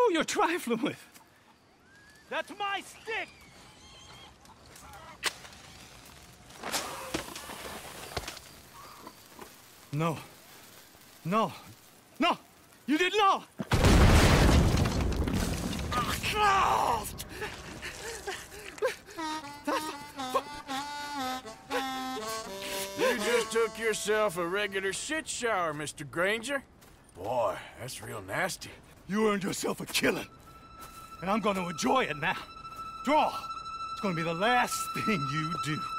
who you're trifling with. That's my stick! No. No. No! You didn't know! You just took yourself a regular shit shower, Mr. Granger. Boy, that's real nasty. You earned yourself a killing. And I'm gonna enjoy it now. Draw! It's gonna be the last thing you do.